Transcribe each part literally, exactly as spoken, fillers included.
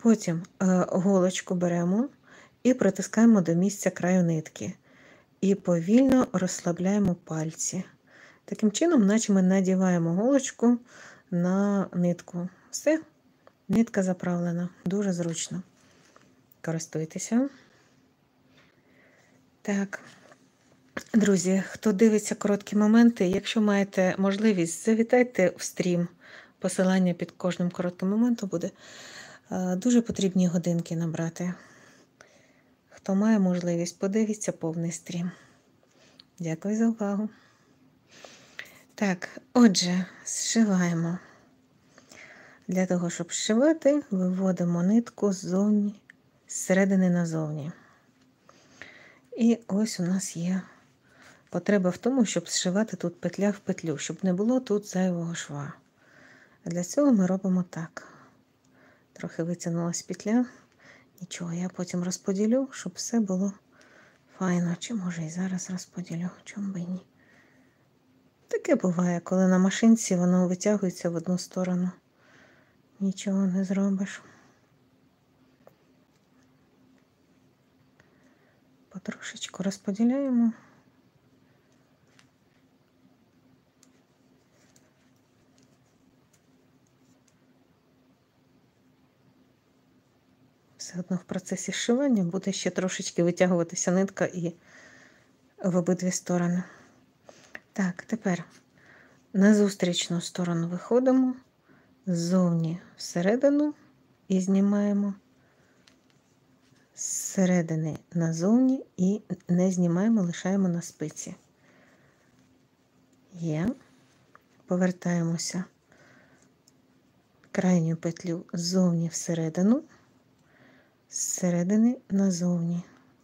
Потім е, голочку беремо і притискаємо до місця краю нитки. І повільно розслабляємо пальці. Таким чином, наче ми надіваємо голочку на нитку. Все, нитка заправлена. Дуже зручно. Користуйтеся. Так. Друзі, хто дивиться короткі моменти, якщо маєте можливість, завітайте в стрім. Посилання під кожним коротким моментом буде. Дуже потрібні годинки набрати. Хто має можливість, подивіться повний стрім. Дякую за увагу. Так, отже, зшиваємо. Для того, щоб зшивати, виводимо нитку ззовні, зсередини назовні. І ось у нас є потреба в тому, щоб зшивати тут петля в петлю, щоб не було тут зайвого шва. А для цього ми робимо так. Трохи витягнулась петля. Нічого, я потім розподілю, щоб все було файно. Чи може і зараз розподілю, чому би і ні. Таке буває, коли на машинці воно витягується в одну сторону. Нічого не зробиш. Потрошечку розподіляємо. Все одно в процесі зшивання буде ще трошечки витягуватися нитка і в обидві сторони. Так, тепер на зустрічну сторону виходимо, ззовні всередину і знімаємо, зсередини назовні і не знімаємо, лишаємо на спиці. Є. Повертаємося крайню петлю ззовні всередину, зсередини назовні.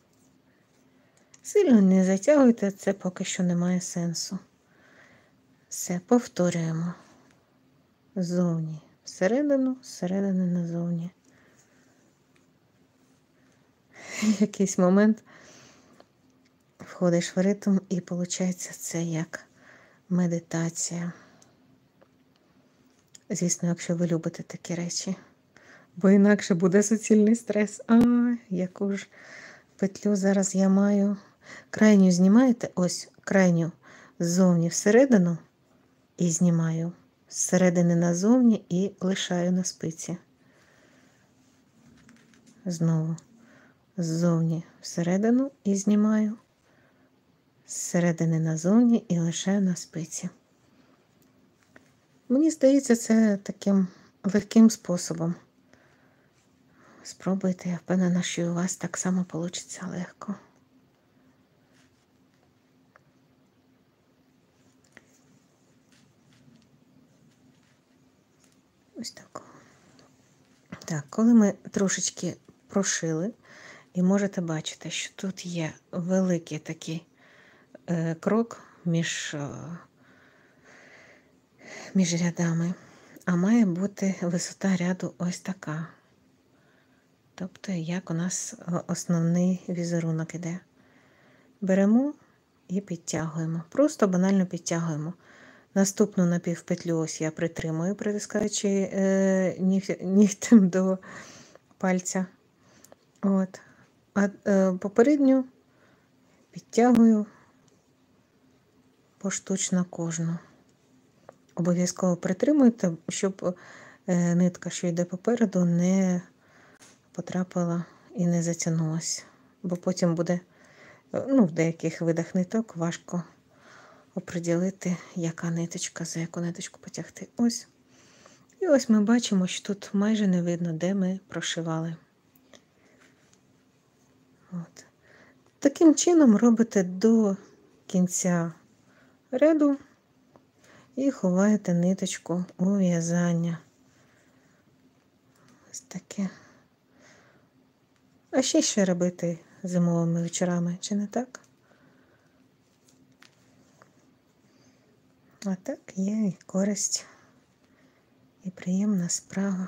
Сильно не затягуйте, це поки що не має сенсу. Все, повторюємо. Ззовні всередину, зсередини назовні. Якийсь момент входиш в ритм і виходить це як медитація. Звісно, якщо ви любите такі речі. Бо інакше буде суцільний стрес. А, яку ж петлю зараз я маю. Крайню знімаєте, ось крайню ззовні всередину і знімаю. Зсередини назовні і лишаю на спиці. Знову ззовні всередину і знімаю. Зсередини назовні і лишаю на спиці. Мені здається, це таким легким способом. Спробуйте, я впевнена, що і у вас так само вийде легко. Ось так. Так, коли ми трошечки прошили, і можете бачити, що тут є великий такий е, крок між, е, між рядами, а має бути висота ряду ось така. Тобто, як у нас основний візерунок іде. Беремо і підтягуємо. Просто банально підтягуємо. Наступну напівпетлю ось я притримую, притискаючи е, нігтем до пальця. От. А е, попередню підтягую поштучно кожну. Обов'язково притримуйте, щоб е, нитка, що йде попереду, не потрапила і не затягнулася. Бо потім буде, ну, в деяких видах ниток важко оприділити, яка ниточка, за яку ниточку потягти. Ось. І ось ми бачимо, що тут майже не видно, де ми прошивали. От. Таким чином робите до кінця ряду і ховаєте ниточку у в'язання. Ось таке. А ще ще робити зимовими вечорами, чи не так? А так є і користь, і приємна справа.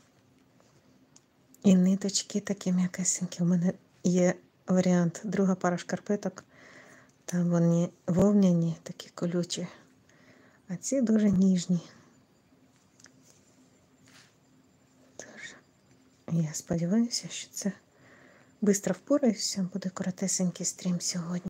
І ниточки такі м'якесенькі. У мене є варіант, друга пара шкарпеток. Там вони вовняні, такі колючі. А ці дуже ніжні. Дуже. Я сподіваюся, що це швидко впораюся, буде коротесенький стрім сьогодні.